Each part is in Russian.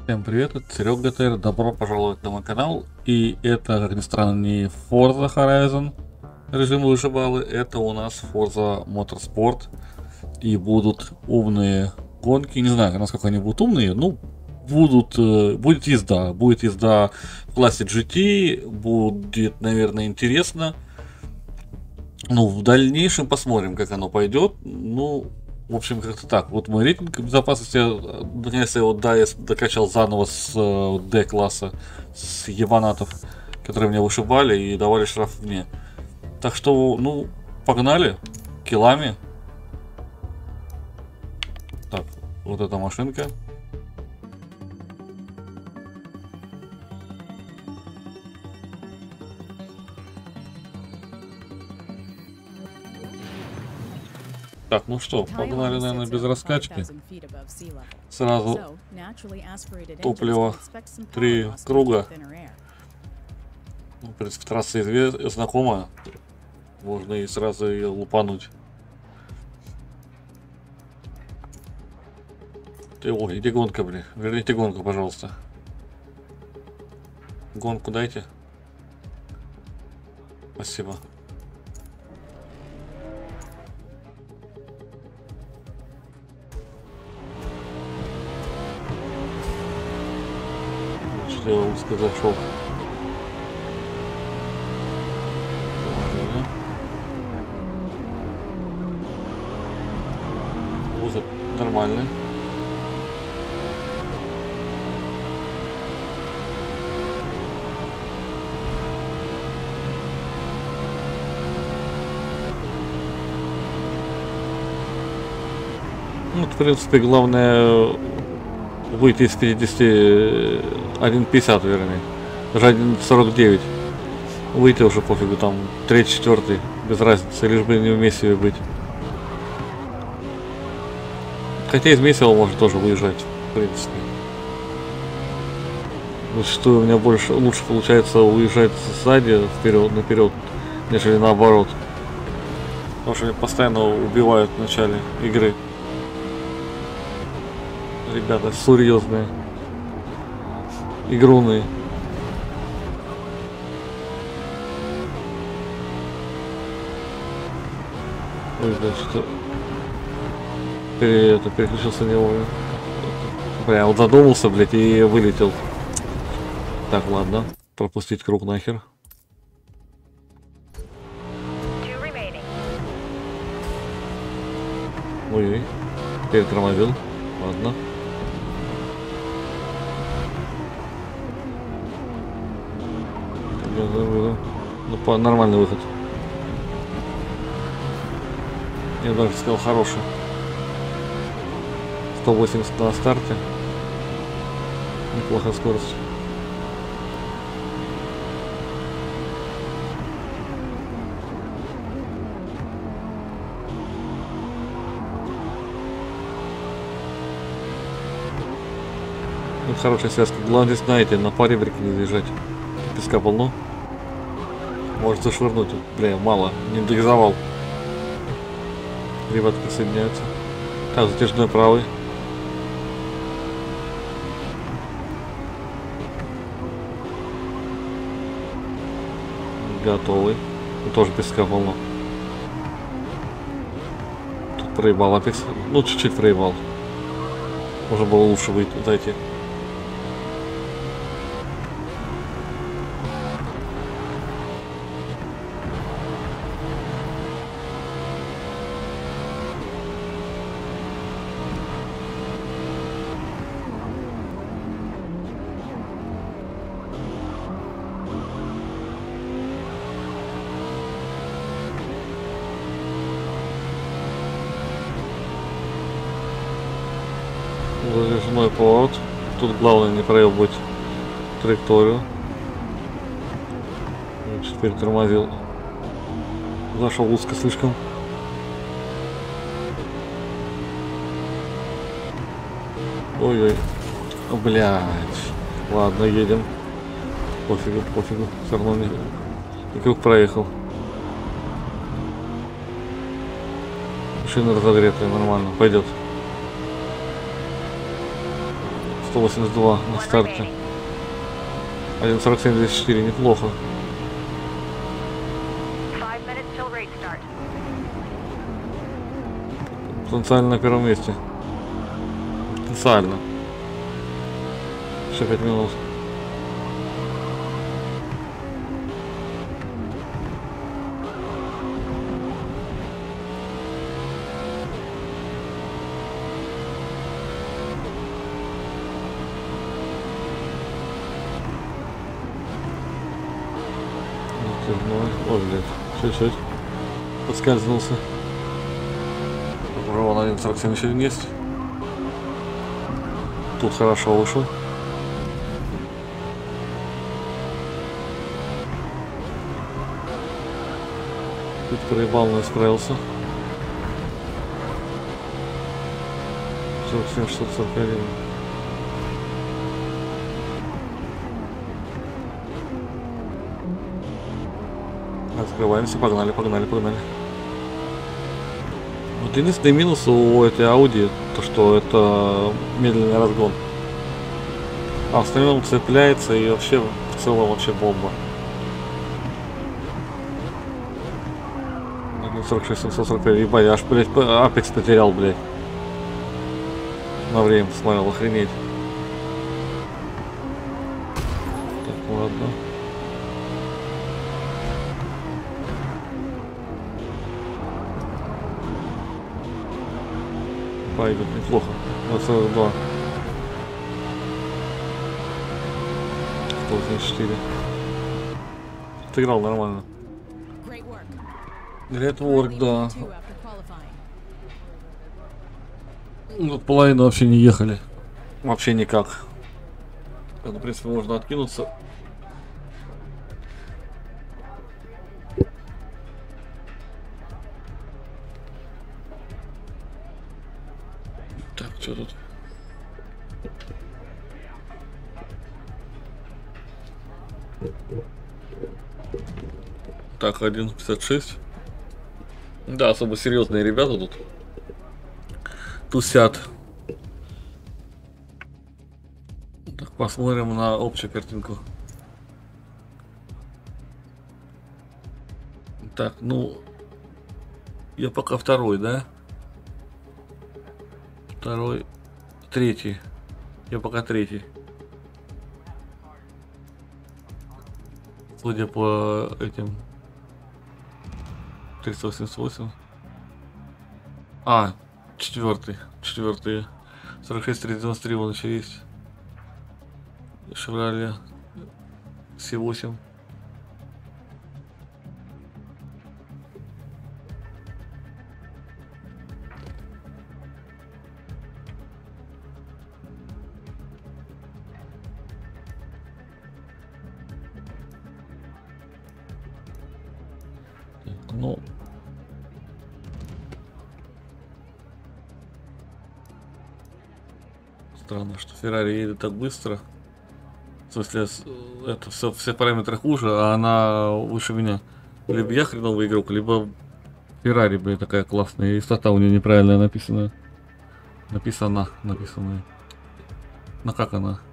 Всем привет, это Серега ТР, добро пожаловать на мой канал. И это, как ни странно, не Forza Horizon режим выживалы, это у нас Forza Motorsport. И будут умные гонки, не знаю, насколько они будут умные, ну, будет езда. Будет езда в классе GT, будет, наверное, интересно. Ну, в дальнейшем посмотрим, как оно пойдет. Ну, в общем, как-то так. Вот мой рейтинг безопасности, наконец-то я его докачал заново с D-класса, с ебанатов, которые меня вышибали и давали штраф мне. Так что, ну, погнали, килами. Так, вот эта машинка. Так, ну что, погнали, наверное, без раскачки. Сразу топливо 3 круга. Ну, в принципе, трасса знакомая. Можно и сразу ее лупануть. Ой, где гонка, блин? Верните гонку, пожалуйста. Гонку дайте. Спасибо. Что я узко зашел. Узок нормальный. Ну, в принципе, главное выйти из 50, 1.50, вернее. Даже 1.49. Выйти уже пофигу, там 3-4, без разницы, лишь бы не в месиве быть. Хотя из месива можно тоже выезжать, в принципе. Зачастую у меня лучше получается уезжать сзади, наперед, нежели наоборот. Потому что меня постоянно убивают в начале игры. Ребята серьезные. Игруны. Ой, да, что-то... переключился не вовремя. Бля, вот задумался, блядь, и вылетел. Так, ладно. Пропустить круг нахер. Ой-ой. Перетормозил. Ладно. Ну, нормальный выход. Я даже сказал, хороший. 180 на старте. Неплохая скорость. Ну, хорошая связка. Главное, здесь, знаете, на паре в реке не заезжать. Песка полно. Может зашвырнуть. Бля, мало. Не догазовал. Ребята присоединяются. Так, затяжной правый. Готовый. Тоже песка полно. Тут проебал Апекс. Ну, чуть-чуть проебал. Можно было лучше выйти, зайти. Затяжной поворот. Тут главное не проебать траекторию. Теперь тормозил. Зашел узко слишком. Ой-ой. Блядь. Ладно, едем. Пофигу, пофигу. Все равно не... И круг проехал. Шина разогретая, нормально, пойдет. 182 на старте. 1.47.24, неплохо. Потенциально на первом месте. Потенциально. Еще 5 минут. Ой, блядь, чуть-чуть подскользнулся. Вон 1.47 еще есть. Тут хорошо вышел. Тут проебал, но исправился. 47, 641. Открываемся, погнали. Вот единственный минус у этой Audi, то что это медленный разгон. А в остальном цепляется и вообще в целом вообще бомба. 1.46, 745, ебать, я аж, блядь, Apex потерял, блядь. На время посмотрел, охренеть. Так, ладно. Пойдет неплохо. 22. 184. Отыграл нормально. Great work, да. Ну, половину вообще не ехали. Вообще никак. Ну, в принципе, можно откинуться. Так, что тут? Так, 1.56. Да, особо серьезные ребята тут тусят. Так, посмотрим на общую картинку. Так, ну, я пока второй, да? Второй, третий. Я пока третий. Судя по этим 388. А, четвертый. 46, 393 вон еще есть. Chevrolet C8. Ну, странно, что Ferrari едет так быстро. В смысле, это все параметры хуже, а она выше меня. Либо я хреновый игрок, либо Ferrari, блин, такая классная. И стата у нее неправильная написана. Написана. Ну как она?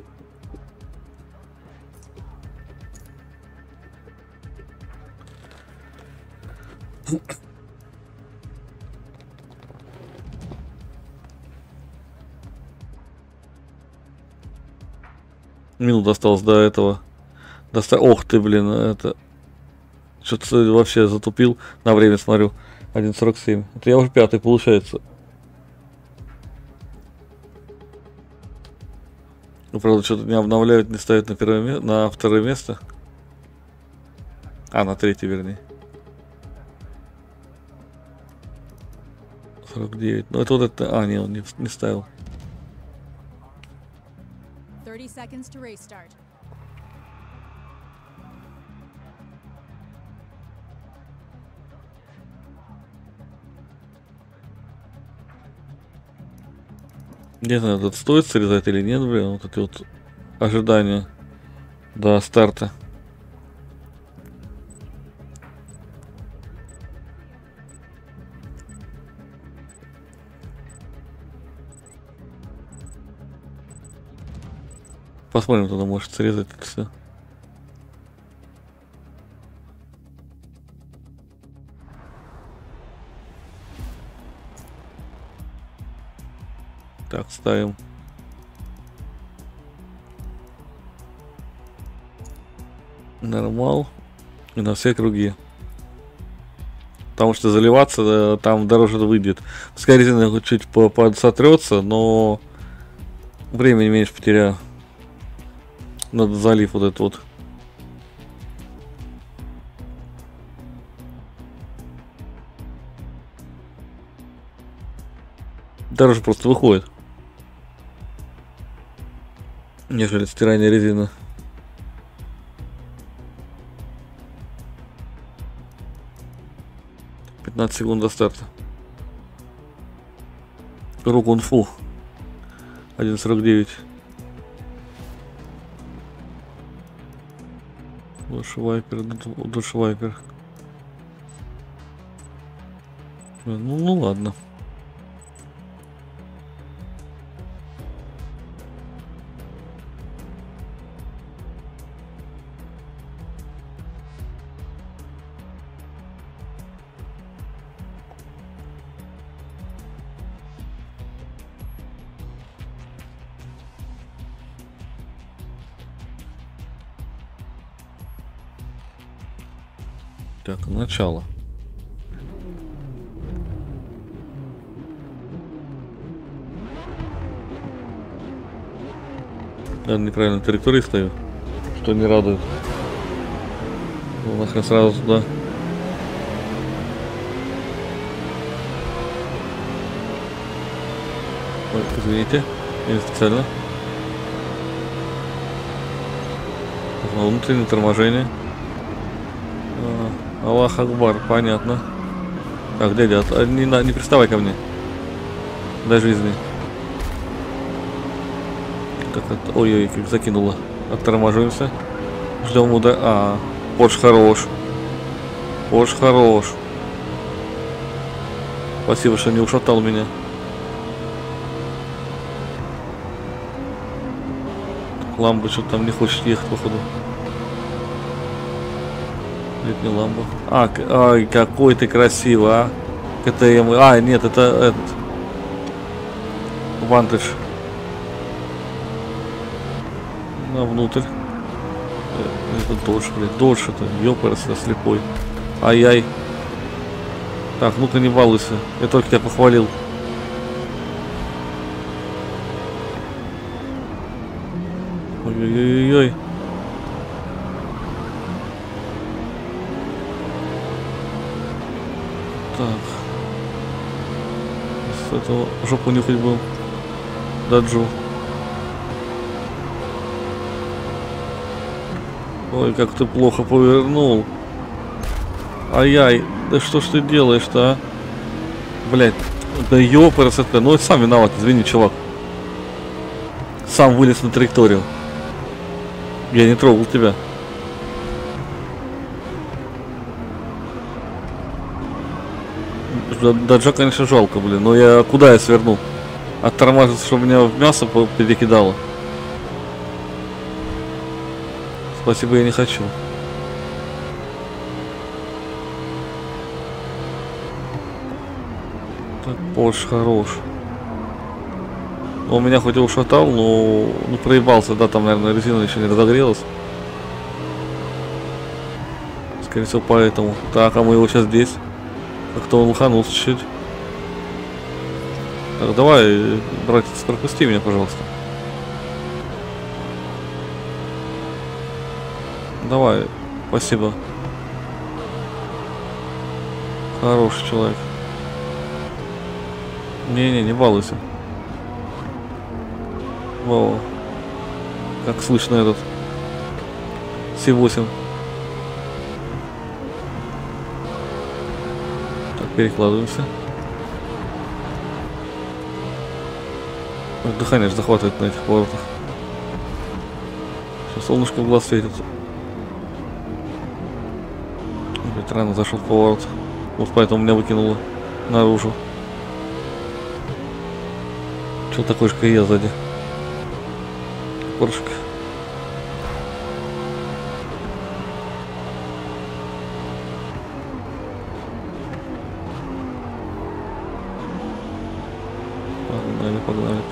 Минут осталось до этого. Ох ты, блин, это... Что-то вообще затупил. На время смотрю. 1.47. Это я уже пятый, получается. Ну, правда, что-то не обновляют, не ставят на первое на второе место. А, на третье, вернее. 49. Ну, это вот это... А, не, он не ставил. 30 seconds to race start. Не знаю, тут стоит срезать или нет, блин, вот эти вот ожидания до старта. Посмотрим, туда может срезать это все. Так, ставим. Нормал. И на все круги. Потому что заливаться там дороже выйдет. Пускай резина хоть чуть сотрется, но времени меньше потеряю. Надо залив вот этот вот. Дороже просто выходит, нежели стирание резины. Секунд до старта. Круг он фу. 1.49. Лучше вайпер. Ну ладно. Так, начало. Я неправильно траектории стою, что не радует. Ну, нахрен сразу туда. Ой, извините, не специально. Внутреннее торможение. Аллах Акбар, понятно. Так, дядя, не приставай ко мне. Дай жизни. Так, ой-ой, как закинуло. Отторможимся. Ждем удар. Порш хорош. Порш хорош. Спасибо, что не ушатал меня. Так, ламба что-то там не хочет ехать, походу. Не ламбо. Ай, какой ты красивый, а. КТМ. Нет, это этот. Вантаж. Внутрь. Это дольше, блядь. Дольше это. Ёпарас, я слепой. Ай-яй. Так, ну-ка не балуйся. Я только тебя похвалил. Ой-ой-ой-ой. Так. С этого жопу нюхать был. Даджу. Ой, как ты плохо повернул. Ай-яй. Да что ж ты делаешь-то, а? Блять. Да ёпарас это. Ну, сам виноват, извини, чувак. Сам вылез на траекторию. Я не трогал тебя. Даджа, конечно, жалко, блин. Но куда я свернул? Оттормаживаться, чтобы меня в мясо перекидало. Спасибо, я не хочу. Так, Порш хорош. Он меня хоть и ушатал, но проебался, да, там, наверное, резина еще не разогрелась. Скорее всего, поэтому. Так, а мы его сейчас здесь. Как-то он лоханулся чуть-чуть. Так, давай, братец, пропусти меня, пожалуйста. Давай, спасибо. Хороший человек. Не балуйся. Во. Как слышно этот С8. Так, перекладываемся. Дыхание же захватывает на этих поворотах. Сейчас солнышко в глаз светит. Блять, рано зашел в поворот. Вот поэтому меня выкинуло наружу. Что такой же, как и я сзади. Поршик.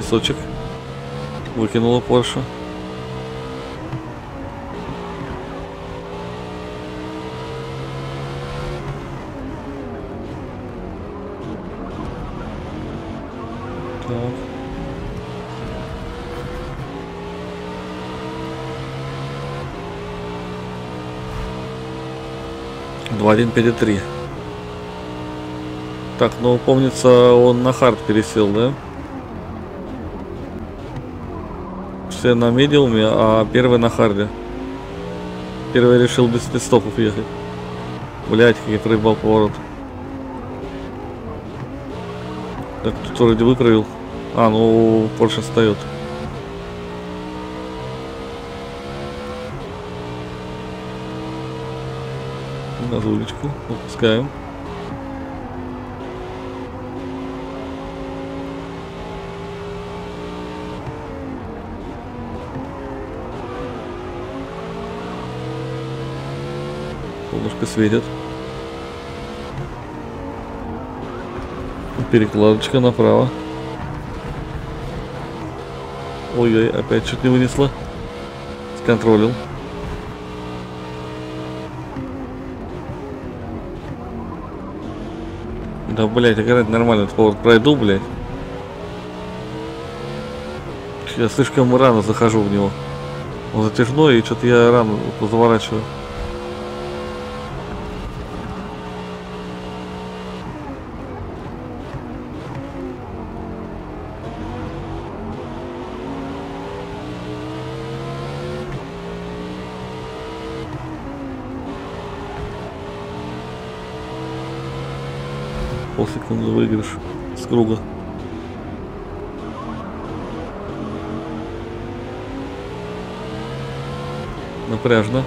Песочек. Выкинула Порше. Так. Два 1.5.3. Так, ну помнится, он на хард пересел, да? Все на медиуме, а первый на харде. Первый решил без пидстопов ехать. Блять, как я проебал поворот. Так, тут вроде выправил. А, ну, Порше встает. Газулечку выпускаем. Солнышко светит. Перекладочка направо. Ой-ой, опять чуть не вынесла. Сконтролил. Да, блять, играть нормально, этот поворот пройду, блять. Я слишком рано захожу в него. Он затяжной, и что-то я рано заворачиваю. Полсекунды выигрыш с круга. Напряжно.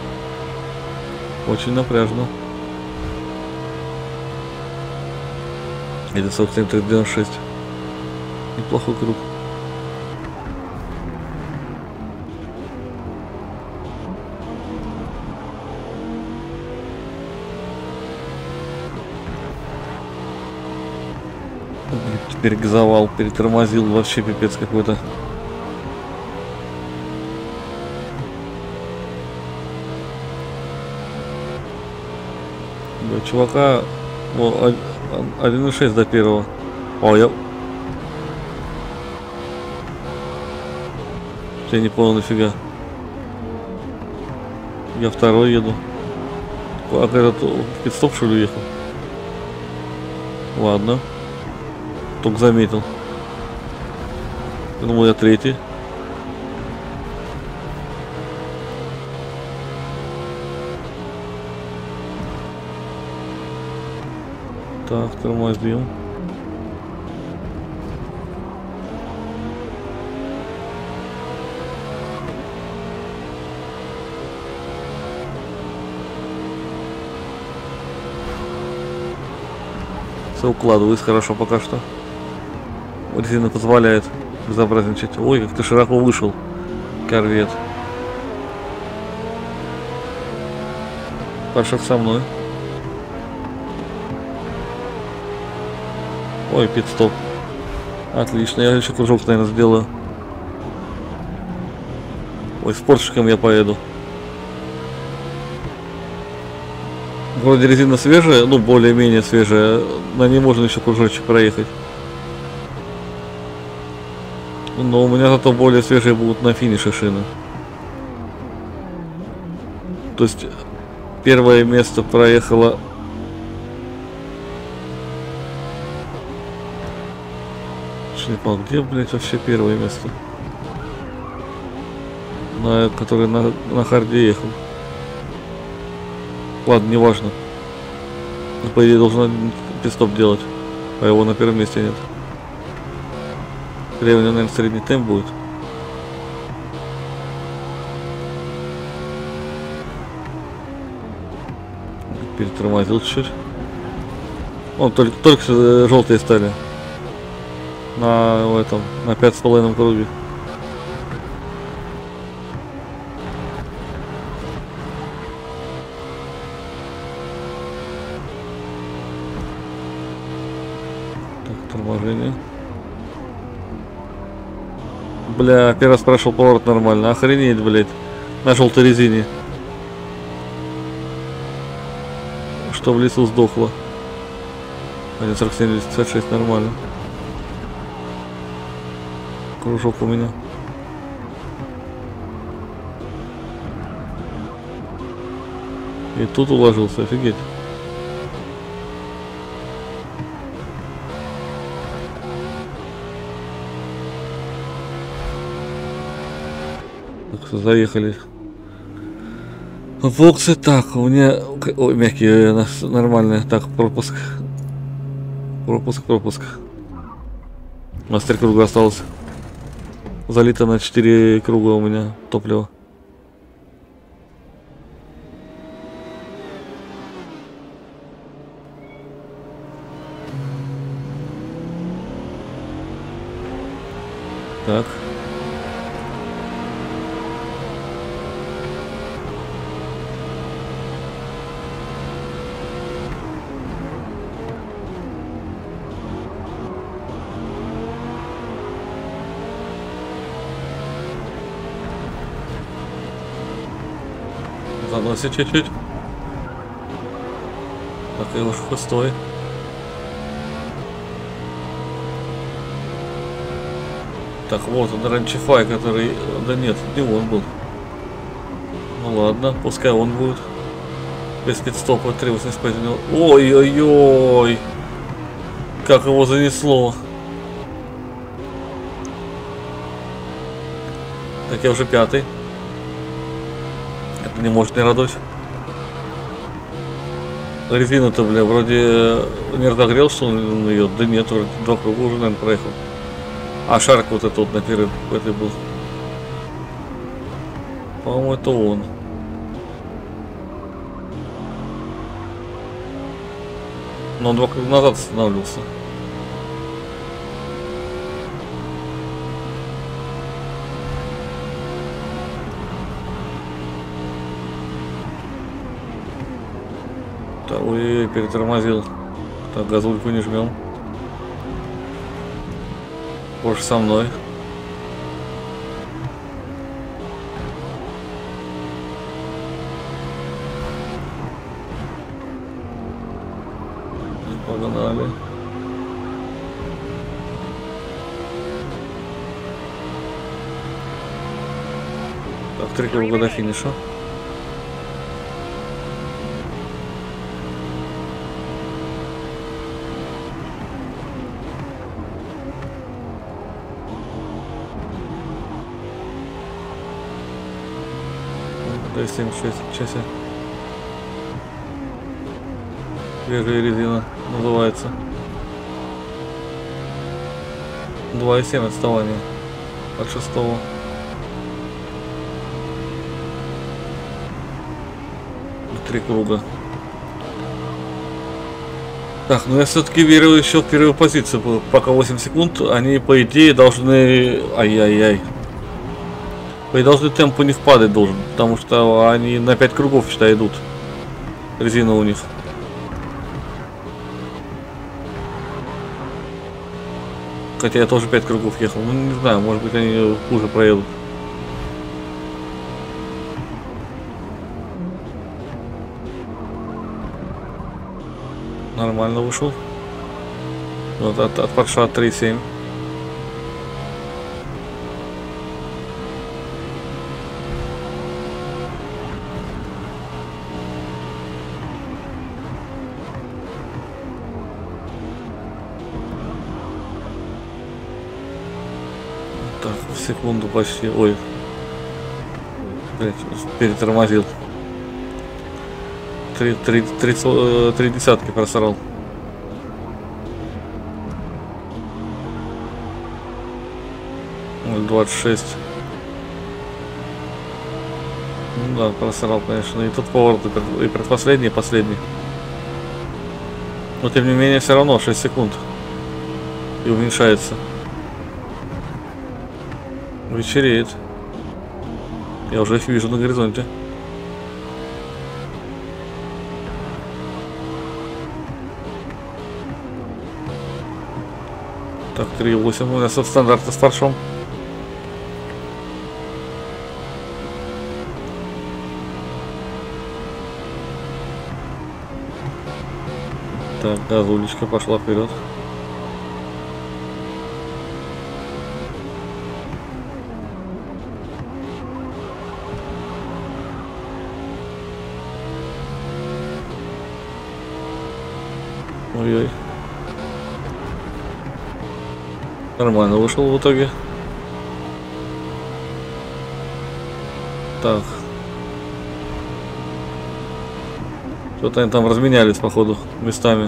Очень напряжно. 1.47.96. Неплохой круг. Теперь газовал, перетормозил, вообще пипец какой-то. Да, чувака 1.6 до первого. О, я не понял нафига. Я второй еду. А этот пидстоп что ли уехал? Ладно. Только заметил. Я думал, я третий. Так, тормозим. Все укладываюсь хорошо пока что. Резина позволяет безобразничать. Ой, как ты широко вышел, корвет. Пашек со мной. Ой, пит-стоп. Отлично, я еще кружок, наверное, сделаю. Ой, с Поршиком я поеду. Вроде резина свежая, ну более-менее свежая. На ней можно еще кружочек проехать. Но у меня зато более свежие будут на финише шины. То есть первое место проехало. Шлепал, где, блять, вообще первое место? Который на харде ехал. Ладно, неважно. По идее должен пидстоп делать, а его на первом месте нет. Скорее, у него, наверное, средний темп будет. Перетормозил чуть-чуть. Он только желтые стали. На этом, на 5,5 круге. Так, торможение. Бля, первый раз прошел поворот нормально. Охренеть, блядь. На желтой резине. Что в лесу сдохло. 1.47, 256, нормально. Кружок у меня. И тут уложился, офигеть. Так, заехали. Боксы, так, у меня... Ой, мягкие, нормально. Так, пропуск. Пропуск. У нас 3 круга осталось. Залито на 4 круга у меня топливо. Так. Заносит чуть-чуть. Так, и уж пустой. Так, вот он, Ранчифай, который... Да нет, не он был. Ну ладно, пускай он будет. Без пидстопа 3.85. Ой-ой-ой! Как его занесло. Так, я уже 5-й. Это не может не радовать. Резину-то, бля, вроде не разогрел, что он ее. Да нет, вроде 2 круга уже, наверное, проехал. А шарик вот этот вот на первый этой был. По-моему, это он. Но он 2 круга назад останавливался. Так, ой, перетормозил. Так, газульку не жмем. Больше со мной. Погнали. Так, 3 круга до финиша. То есть 76 часа. Свежая резина называется. 2.7 отставание от 6-го. Три круга. Так, ну я все-таки верю еще в первую позицию. Пока 8 секунд, они по идее должны... Ай-яй-яй. По идее должны темп у них падать должен, потому что они на 5 кругов, считай, идут. Резина у них. Хотя я тоже 5 кругов ехал. Ну не знаю, может быть они хуже проедут. Нормально вышел. Вот от Порша 3.7. Так, в секунду почти. Ой. Блять, перетормозил. 3 десятки просрал. Ой, 26. Ну да, просрал, конечно. И тут поворот, и предпоследний, и последний. Но тем не менее, все равно 6 секунд. И уменьшается. Вечереет. Я уже их вижу на горизонте. Так, 3.8 у нас от стандарта с фаршом. Так, газулечка пошла вперед. Ой-ой. Нормально вышел в итоге. Так. Что-то они там разменялись, походу, местами.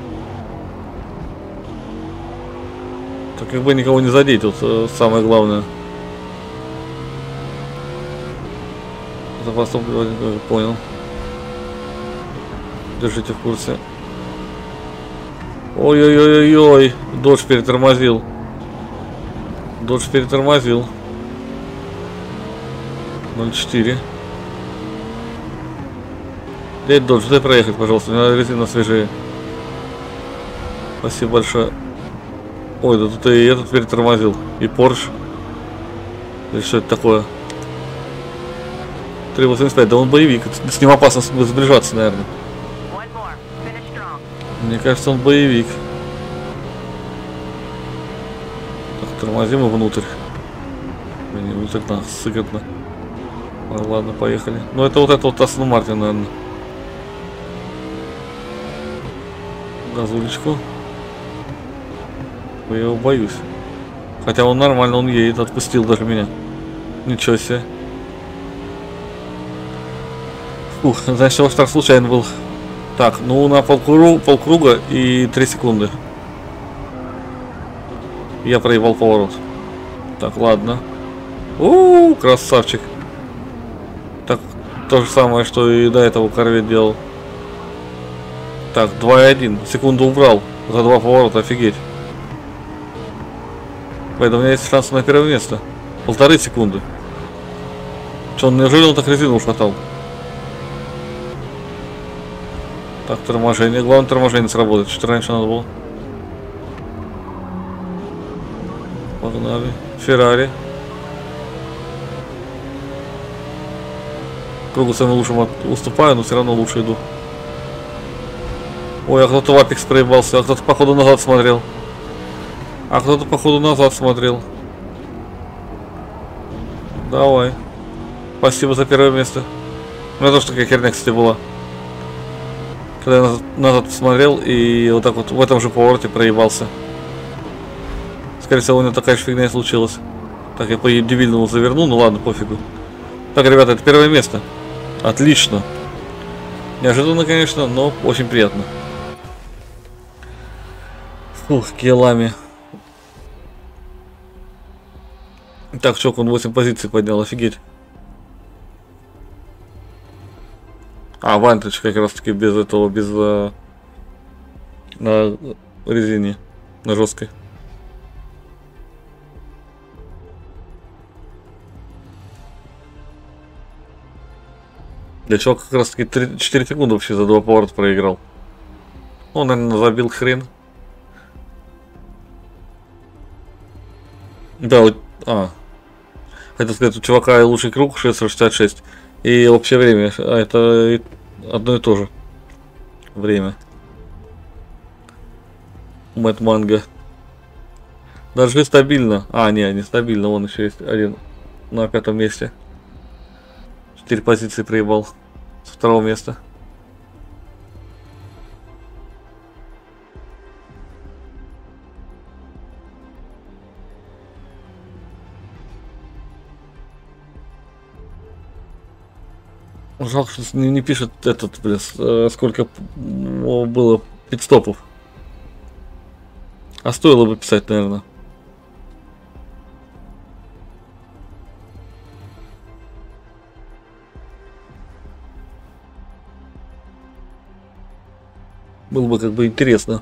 Так как бы никого не задеть, вот самое главное. Запас топлива, понял. Держите в курсе. Ой-ой-ой-ой-ой, Додж перетормозил. Додж перетормозил. 0,4. Дядь Додж, дай проехать, пожалуйста, мне надо резина свежее. Спасибо большое. Ой, да тут и этот перетормозил. И Порш. Или что это такое? 385, да он боевик. С ним опасно сближаться, наверное. Мне кажется, он боевик. Так, тормозим и внутрь. Не, внутрь нас сыграно. Ладно, поехали. Ну это вот Астон Мартин, наверное. Газулечку. Я его боюсь. Хотя он нормально, он едет, отпустил даже меня. Ничего себе. Фух, значит, его штраф случайно был. Так, ну на полкруга и 3 секунды. Я проебал поворот. Так, ладно. Красавчик. Так, то же самое, что и до этого Корвет делал. Так, 2,1. Секунду убрал. За 2 поворота, офигеть. Поэтому у меня есть шанс на первое место. 1,5 секунды. Че, неужели он так резину ушатал? Так, торможение. Главное, торможение сработает. Что-то раньше надо было. Погнали. Феррари. Кругу самым лучшим уступаю, но все равно лучше иду. Ой, а кто-то в Апекс проебался, а кто-то походу назад смотрел. Давай. Спасибо за первое место. У меня тоже такая херня, кстати, была. Когда я назад посмотрел и вот так вот в этом же повороте проебался. Скорее всего, у меня такая же фигня и случилась. Так, я по дебильному завернул, ну ладно, пофигу. Так, ребята, это первое место. Отлично. Неожиданно, конечно, но очень приятно. Фух, килами. Так, чок, он 8 позиций поднял, офигеть. А, Вантедж как раз таки без этого, без на резине, на жесткой. Для чего как раз таки 4 секунды вообще за 2 поворота проиграл. Он, наверное, забил хрен. Да, вот, хотел сказать, у чувака лучший круг 666 и общее время, а это одно и то же время. Мэтт Манго. Даже стабильно. Не стабильно, вон еще есть один на 5-м месте. 4 позиции проебал с 2-го места. Жалко, что не пишет этот, блин, сколько было пит-стопов. А стоило бы писать, наверное. Было бы как бы интересно.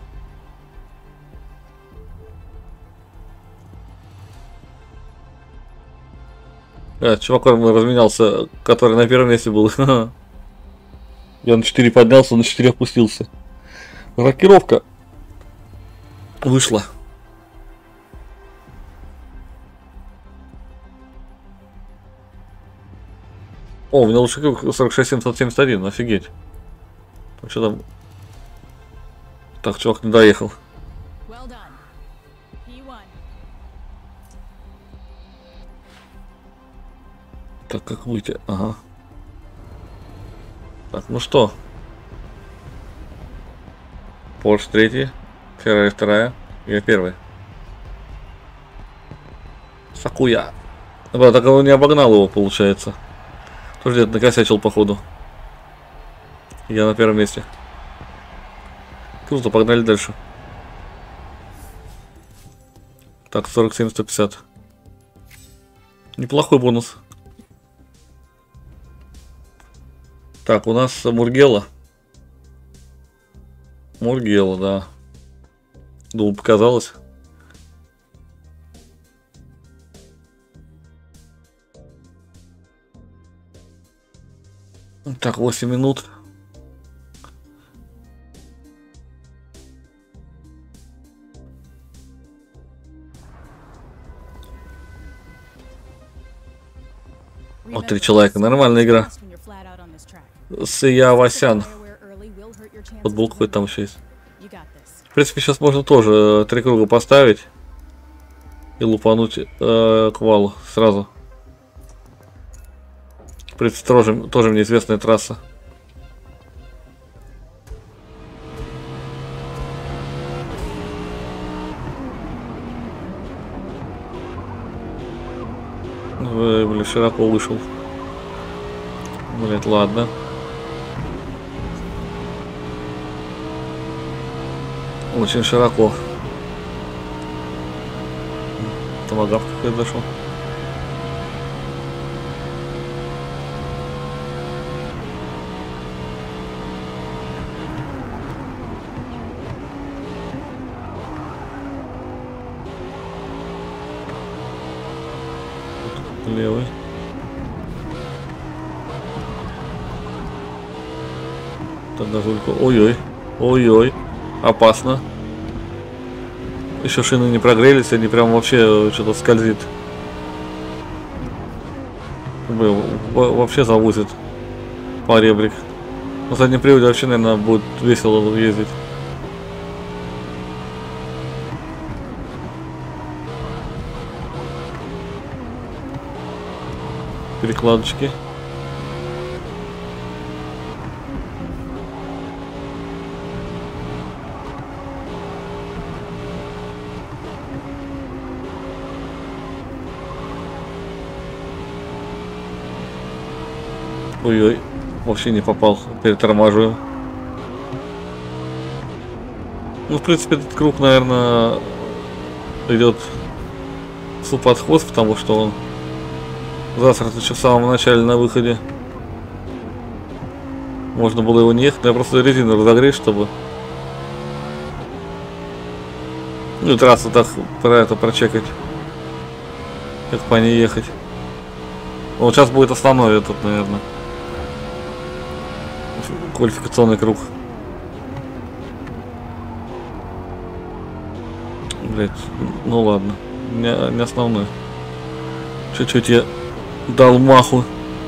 Чувак разменялся, который на 1-м месте был. Я на 4 поднялся, на 4 опустился. Рокировка вышла. О, у меня лучше 46771, офигеть. Что там? Так, чувак не доехал. Well done. P1. Так, как выйти? Ага. Так, ну что? Порш 3, Феррари 2, я 1. Сакуя. Да, так он не обогнал его, получается. Тоже где-то накосячил, походу. Я на 1 месте. Круто, погнали дальше. Так, 47-150. Неплохой бонус. Так, у нас Мургела. Мургела, да. Думаю, показалось. Так, 8 минут. Вот 3 человека. Нормальная игра. Сия Васян. Футбол какой-то там еще есть. В принципе, сейчас можно тоже 3 круга поставить. И лупануть к валу сразу. В принципе, тоже мне известная трасса. Блин, широко вышел. Блять, ладно. Очень широко. Томагавк какой дошел. Левый. Тогда только. Ой-ой. Ой-ой. Опасно. Еще шины не прогрелись, они прям вообще что-то скользит. Блин, вообще завозит по ребрик. На заднем приводе вообще, наверное, будет весело ездить. Перекладочки. Ой-ой, вообще не попал, переторможу. Ну, в принципе, этот круг, наверное, идет под хвост, потому что он засрат еще в самом начале на выходе. Можно было его не ехать, но я просто резину разогреть, чтобы... Ну и трассу так про это прочекать. Как по ней ехать. Вот сейчас будет основной этот, наверное. Квалификационный круг. Блять, ну ладно. Не основной. Чуть-чуть я дал маху.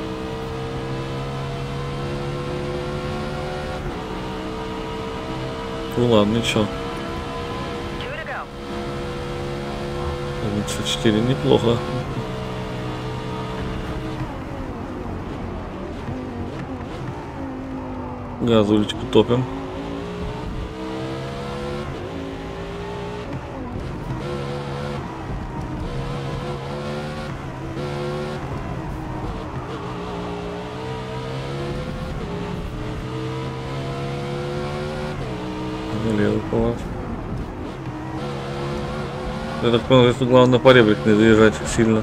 Ну ладно, ничего. 24, неплохо. Газулечку топим. Левый поворот. Я так понял, что главное по ребрик не заезжать сильно.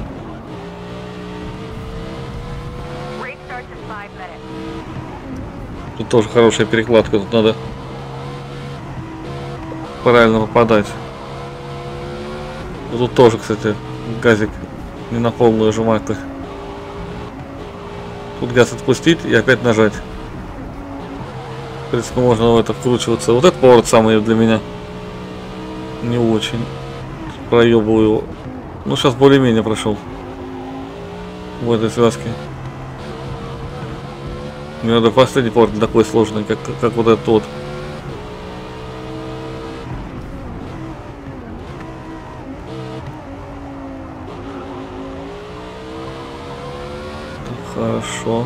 Тут тоже хорошая перекладка, тут надо правильно попадать. Вот тут тоже, кстати, газик не на полную жимать. Тут газ отпустить и опять нажать. В принципе, можно в это вкручиваться. Вот этот поворот самый для меня не очень. Проебываю его. Ну, сейчас более-менее прошел в этой связке. Мне надо последний поворот такой сложный, как вот этот вот. Хорошо.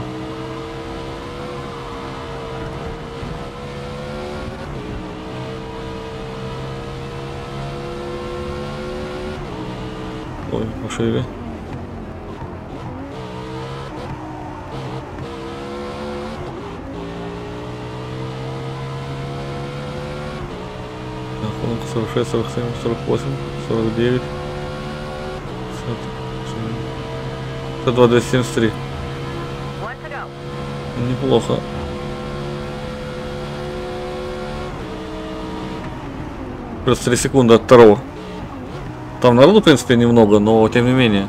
Ой, пошире. Так, 46, 47, 48, 49, 52, 273. Неплохо. Плюс 3 секунды от второго. Там народу, в принципе, немного, но тем не менее.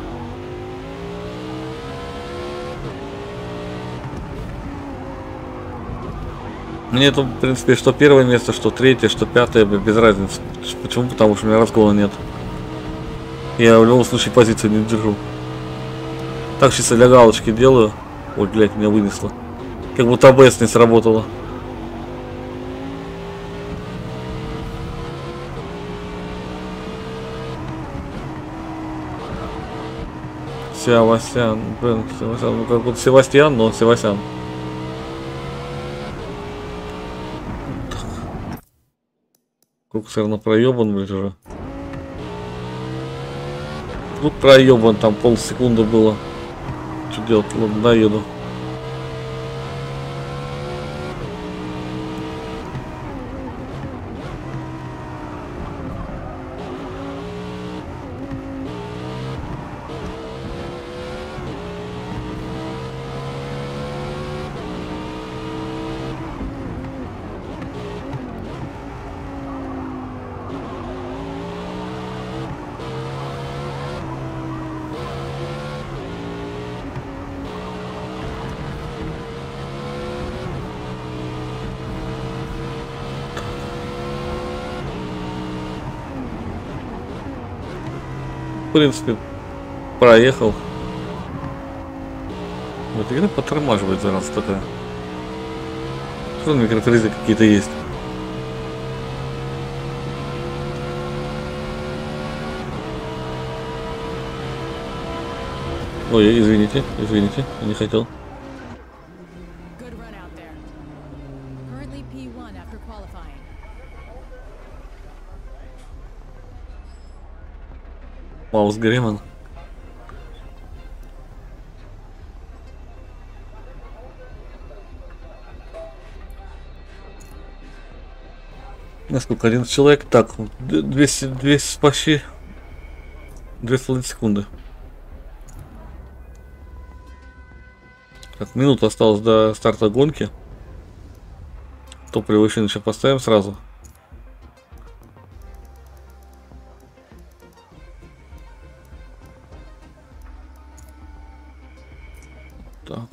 Мне это, в принципе, что первое место, что третье, что пятое, без разницы. Почему? Потому что у меня разгона нет. Я в любом случае позицию не держу. Так, чисто для галочки делаю. Ой, блядь, меня вынесло. Как будто АБС не сработало. Севастьян, блин, Севастьян, ну как будто Севастьян, но Севастьян. Круг все равно проебан, блядь, уже. Круг проебан, там полсекунды было. Что делать? Ладно, доеду. В принципе, проехал. Вот игра потормаживает за раз такая. Что на микрофризы какие-то есть? Ой, извините, извините, я не хотел. Good run out there. Currently P1 after qualifying. Маус Греман. Насколько? 11 человек? Так, 200 почти 2,5 секунды. Так, минута осталось до старта гонки. Топливо еще сейчас поставим сразу. Так.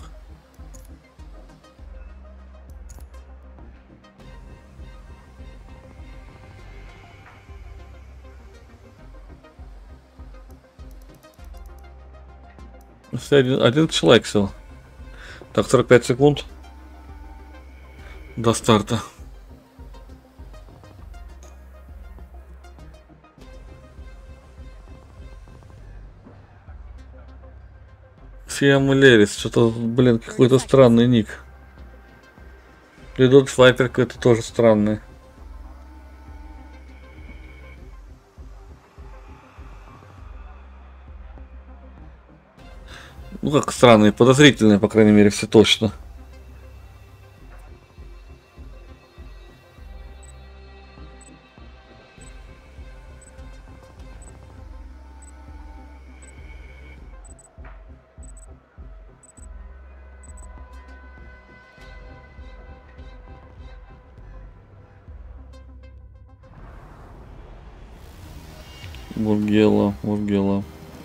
Один человек сел. Так, 45 секунд до старта. Сиам Лерис, что-то, блин, какой-то странный ник. Придут снайпер какой-то тоже странный. Ну как странные, подозрительные, по крайней мере, все точно. Мургела, Мургела.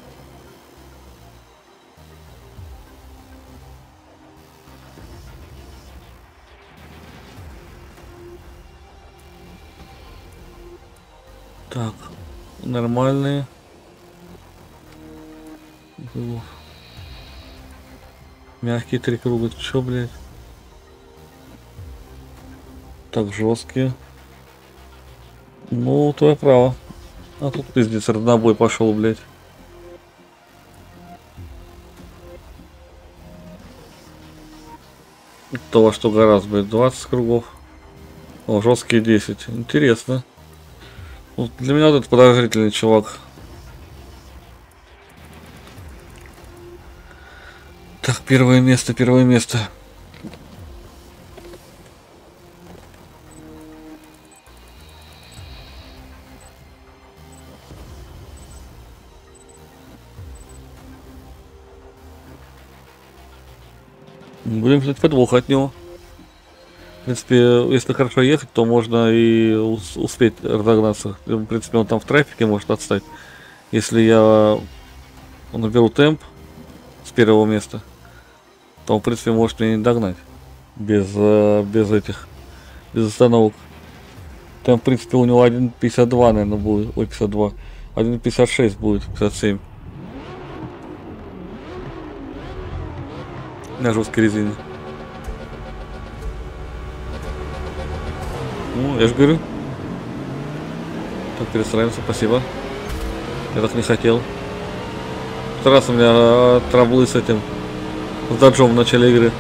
Так, нормальные. Мягкие 3 круга, чё, блядь? Так, жесткие. Ну, твое право. А тут пиздец, разнобой пошел, блядь. То, во что гораздо будет 20 кругов. О, жесткие 10. Интересно. Вот для меня вот этот подозрительный чувак. Так, первое место, первое место. Будем ждать подвоха от него. В принципе, если хорошо ехать, то можно и успеть разогнаться. В принципе, он там в трафике может отстать. Если я наберу темп с первого места, то он, в принципе, может меня не догнать. Без остановок. Там, в принципе, у него 1.52, наверное, будет. Ой, 52. 1.56 будет, 57. На жесткой резине. Ну, я же говорю. Так, перестраиваемся, спасибо. Я так не хотел. В тот раз у меня траблы с этим, с даджом в начале игры.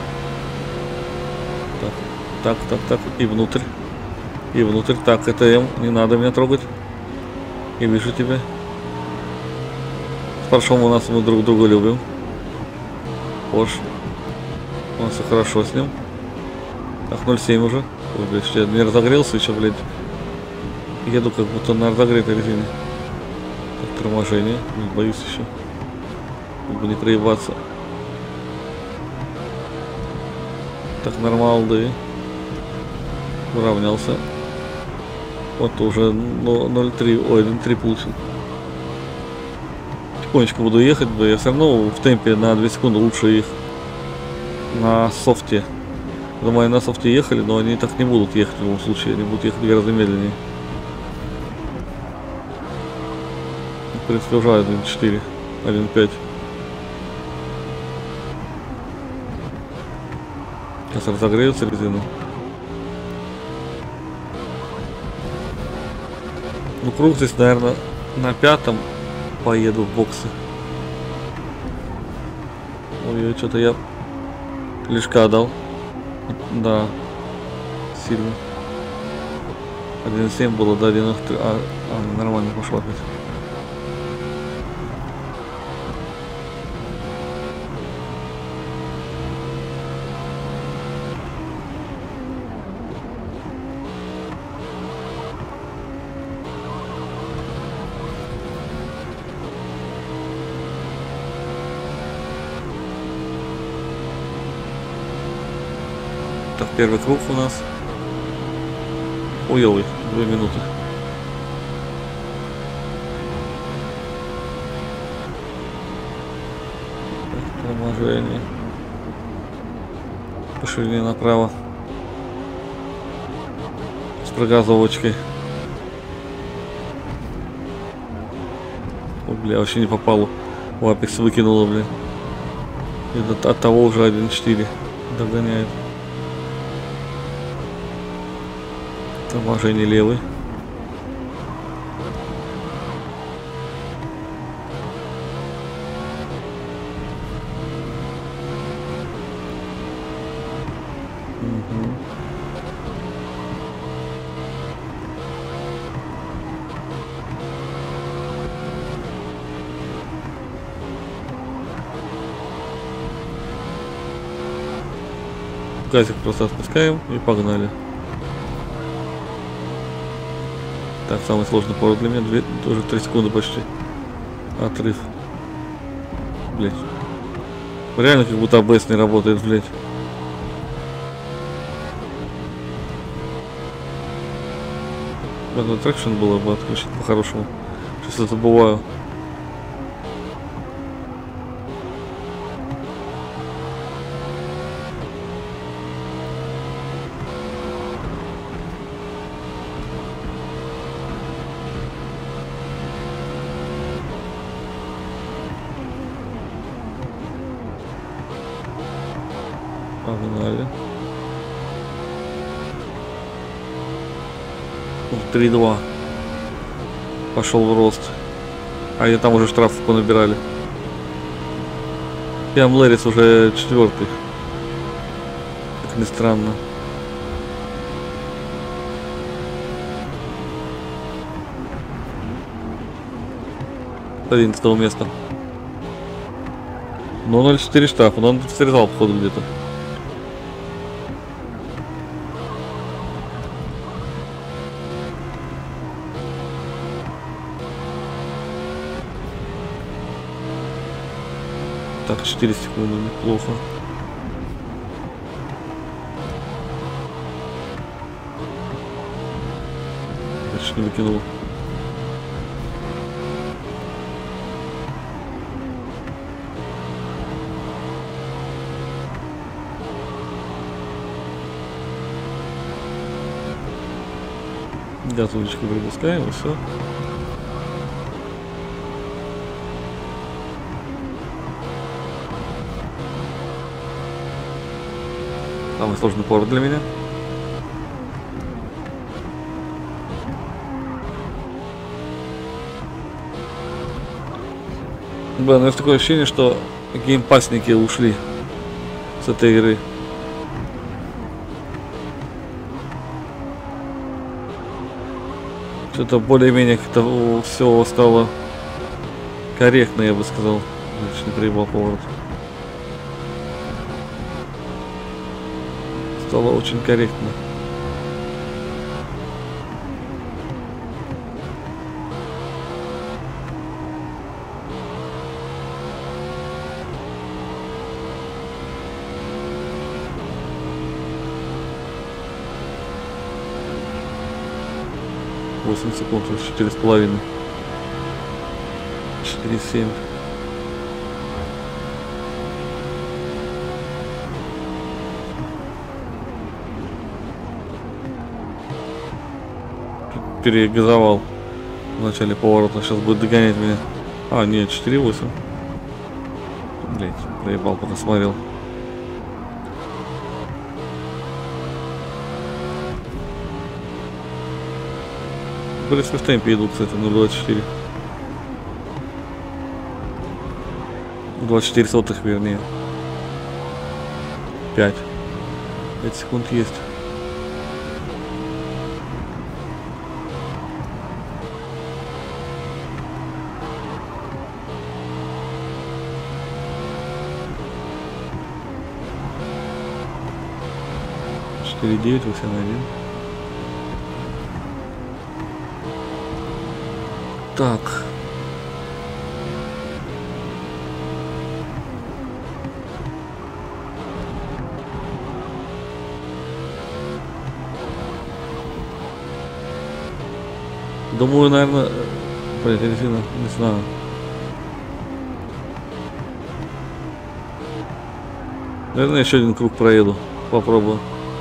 Так, и внутрь. И внутрь. Так, это М, не надо меня трогать. И вижу тебя. С паршом у нас мы друг друга любим. Пош. У нас все хорошо с ним. Так, 0.7 уже. Ой, блядь, я не разогрелся еще, блядь. Еду как будто на разогретой резине. Так, торможение. Не боюсь еще. Чтобы не проебаться. Так, нормал, да. Уравнялся. Вот уже 0.3, ой, 1.3 получил. Потихонечку буду ехать, да, я все равно в темпе на 2 секунды лучше их на софте. Думаю, на софте ехали, но они так не будут ехать в любом случае, они будут ехать гораздо медленнее. В принципе, уже 1.4, 1.5. Сейчас разогреется резина. Ну, круг здесь, наверное, на 5-м поеду в боксы. Ой, что-то я лишка дал. Да, сильно. 1.7 было до 1.3. Нормально пошло опять. Так, первый круг у нас. Ой, 2 минуты. Так, торможение. По ширине направо. С прогазовочкой. Ой, бля, вообще не попало. В апекс выкинуло, бля. И от того уже 1.4 догоняет. Торможение левый. Газик просто отпускаем и погнали. Так, самый сложный поворот для меня, тоже 3 секунды почти. Отрыв. Блять. Реально как будто АБС не работает, блять. Надо трекшн было бы отключить по-хорошему. Сейчас это бываю. Погнали. 3-2. Пошел в рост. А я там уже штрафов понабирали. Пиам Лэрис уже 4-й. как ни странно. 11 места. Ну, 0,4 штрафа, но он срезал, походу, где-то. Так, 4 секунды, неплохо. Я чуть не выкинул. Газулечку пропускаем и все. Самый сложный поворот для меня. Блин, у меня такое ощущение, что геймпасники ушли с этой игры. Что-то более-менее как-то все стало корректно, я бы сказал. Чуть не проебал поворот. Стало очень корректно. Секунд, 4,5. 4,7. Перегазовал в начале поворота. Сейчас будет догонять меня. А, нет, 4,8. Блять, проебал, пока смотрел. В темпе идут, кстати, 0,24. 24 сотых, вернее. 5 секунд есть. Четыре 9, 8,1. Так. Думаю, наверное, блять, не знаю. Наверное, еще один круг проеду. Попробую.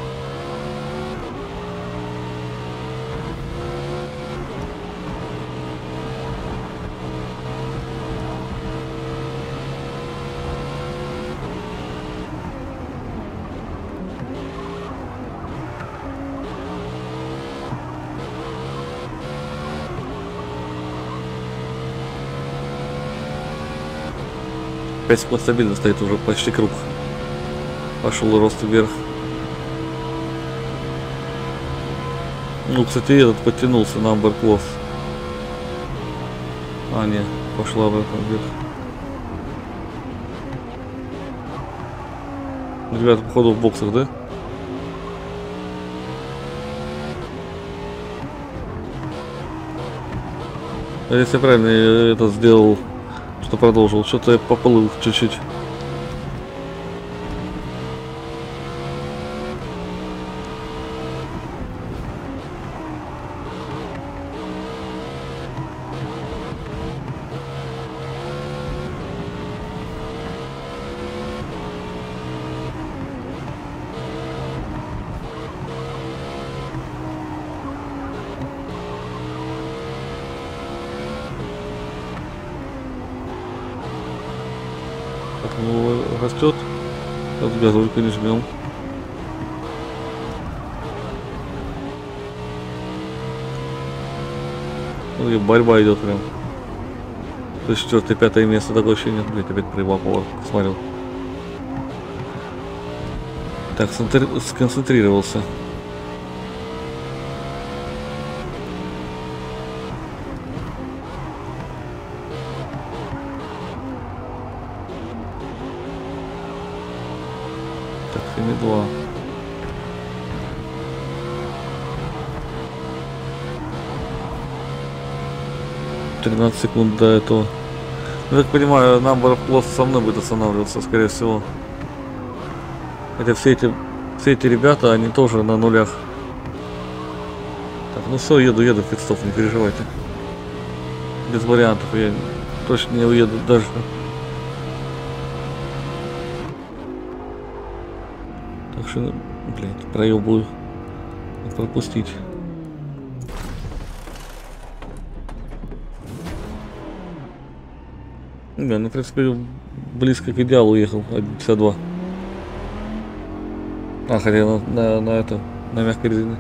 Секунд стабильно стоит уже почти круг. Пошел рост вверх. Ну, кстати, этот подтянулся на Амберклосс. А, нет, пошла обратно вверх. Ребята, походу в боксах, да? Если я правильно это сделал, что продолжил, что-то я поплыл чуть-чуть. Ну, растет. Сейчас газульку не жмем. Ну и борьба идет прям. То есть 4-5 место, такое ощущение. Блять, опять проебал поворот, смотрел. Так, сконцентрировался. Так, 7,2. «13 секунд до этого». Я так понимаю, number of close со мной будет останавливаться, скорее всего. Хотя все эти ребята, они тоже на нулях. Так, ну все, еду в пит-стоп, не переживайте. Без вариантов, я точно не уеду даже. Так что, блядь, проебую пропустить. Да, ну, в принципе, близко к идеалу ехал, 1.52. А, хотя на это, на мягкой резине.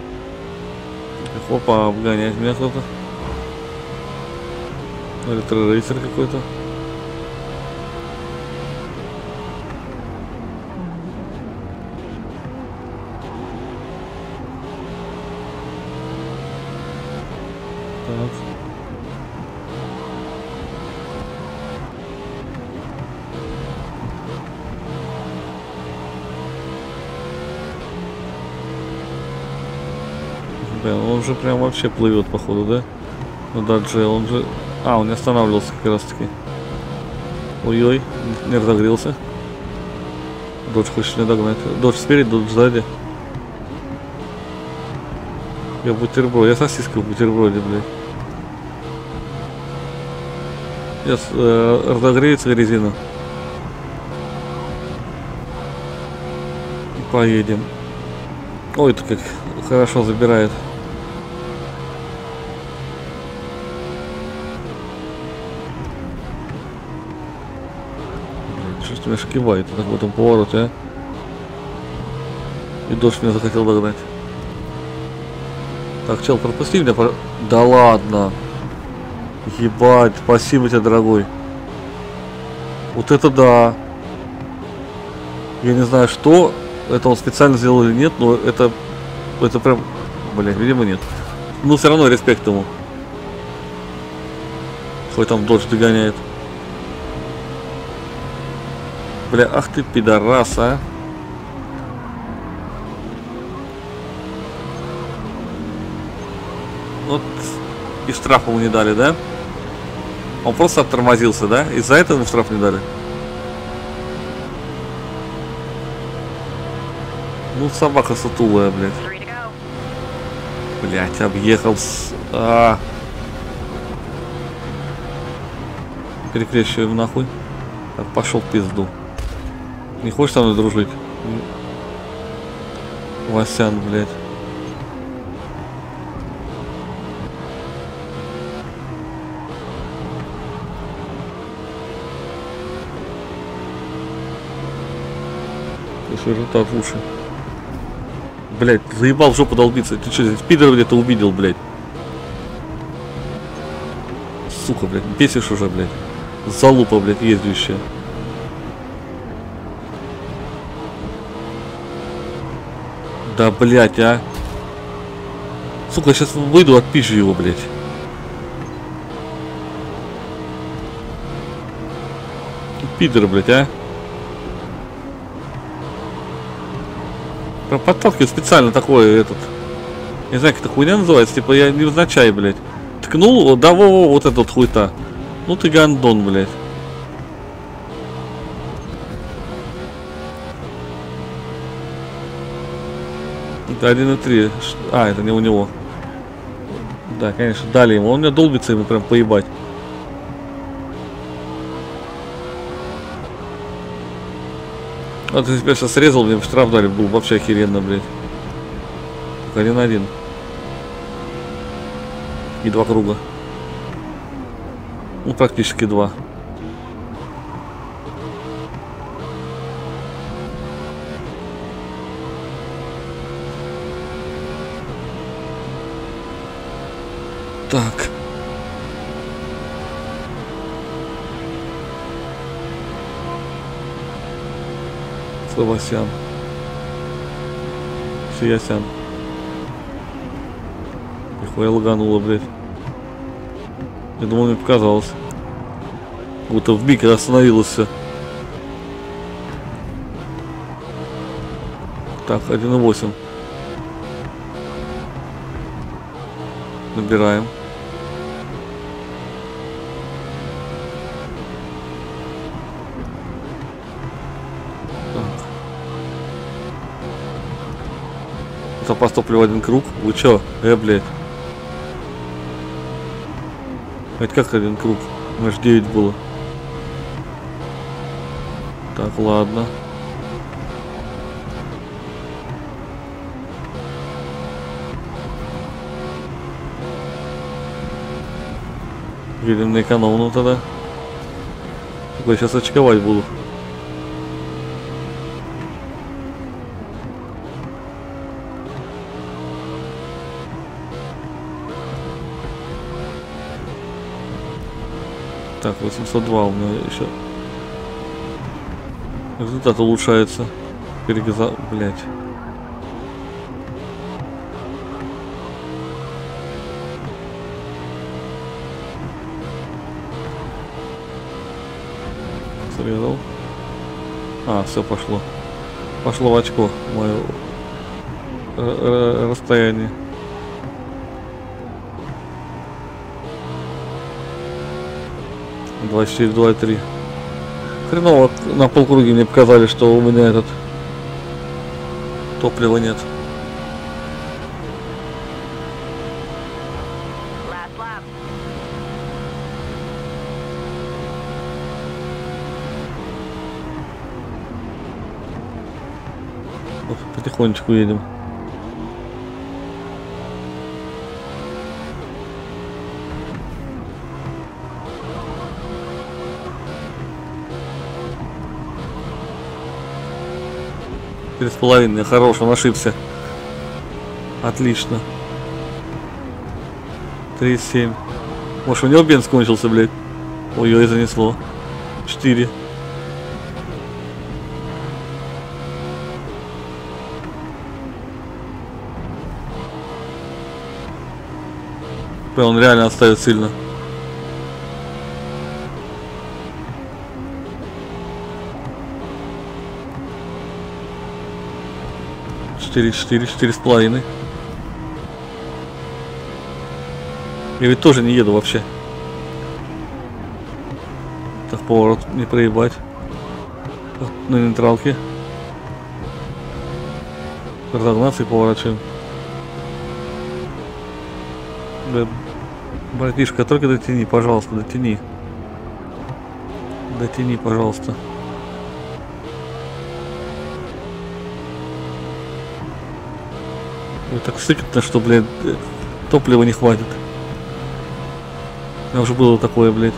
Опа, обгоняет меня кто-то. Ретро-рейсер какой-то. Так. Блин, он же прям вообще плывет, походу, да? Ну да, Джей, он же... А, он не останавливался как раз таки. Ой-ой, не разогрелся. Додж хочет меня догнать. Додж спереди, Додж сзади. Я бутерброд, я сосиска в бутерброде, блядь. Сейчас разогреется резина. И поедем. Ой, это как хорошо забирает. Что ж меня шкивает так в этом повороте, а? И дождь меня захотел догнать. Так, чел, пропусти меня, Да ладно. Ебать, спасибо тебе, дорогой. Вот это да. Я не знаю, что это он специально сделал или нет, но это прям, блин, видимо нет. Ну, все равно респект ему. Хоть там дождь догоняет. Бля, ах ты пидорас, а. Вот и штраф ему не дали, да? Он просто оттормозился, да? Из-за этого ему штраф не дали. Ну, собака сутулая, блядь. Блядь, объехал Перекрещиваем нахуй. Так, пошел в пизду. Не хочешь со мной дружить? Васян, блядь. Результат в уши. Блять, заебал в жопу долбиться. Ты что, здесь пидор где-то увидел, блядь? Сука, блядь, бесишь уже, блядь. Залупа, блядь, ездящая. Да, блядь, а. Сука, я сейчас выйду, отпизжу его, блядь. Пидор, блядь, а. Подталкиваю специально такой этот. Не знаю, как эта хуйня называется. Типа я невзначай, блядь. Ткнул, да, вот этот вот хуйта. Ну ты гандон, блядь. Это 1.3. А, это не у него. Да, конечно, дали ему. Он меня долбится ему прям поебать. Вот если бы я сейчас срезал, мне бы штраф дали, был вообще охеренно, блядь. 1-1. И 2 круга. Ну, практически 2. Так. Славасян. Нихуя сян. Нихуя лагануло, блядь. Я думал, мне показалось. Будто в миг остановилось все. Так, 1.8. Набираем. Так. Запас топлива 1 круг. Вы чё? Блядь. Это как 1 круг? У меня ж 9 было. Так, ладно. Едем на экономную тогда. Я сейчас очковать буду. Так, 802 у меня еще. Результат улучшается. Перегаза... Блять. Срезал. А, все пошло. Пошло в очко мое расстояние. Два 2,3. Хреново на полкруге мне показали, что у меня этот топлива нет. Потихонечку едем. Три с половиной, хорош, он ошибся. Отлично. 3,7. Может, у него бенз кончился, блядь. Ой-ой, занесло. 4. Он реально отставит сильно. Четыре с половиной. Я ведь тоже не еду вообще. Так, поворот не проебать. Так, на нейтралке. Разогнаться и поворачиваем. Да, братишка, только дотяни, пожалуйста, дотяни. Дотяни, пожалуйста. Ой, так сыкотно, что, блядь, топлива не хватит. У меня уже было такое, блядь.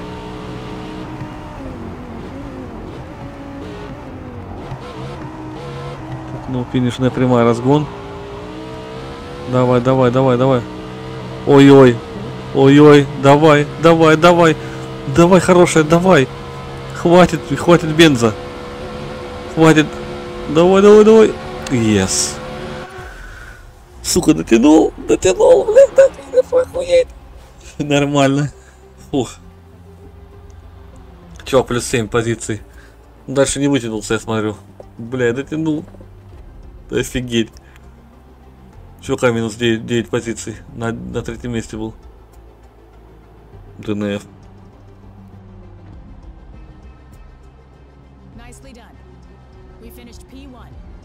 Так, ну, финишная прямая, разгон. Давай, давай, давай, давай. Ой-ой. Ой-ой, давай, давай, давай. Давай, хорошая, давай. Хватит, хватит бенза. Хватит. Давай, давай, давай. Yes. Сука, дотянул, блядь, да, охуеть. Нормально. Фух. Чё, плюс 7 позиций. Дальше не вытянулся, я смотрю. Бля, дотянул. Офигеть. Чувака минус 9 позиций. На 3-м месте был. ДНФ. Nicely done. We finished P1.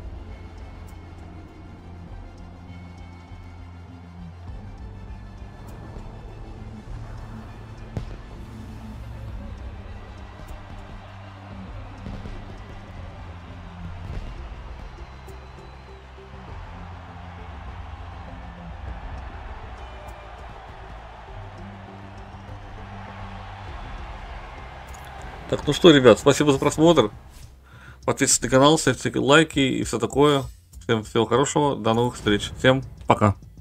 Так, ну что, ребят, спасибо за просмотр. Подписывайтесь на канал, ставьте лайки и все такое. Всем всего хорошего, до новых встреч. Всем пока.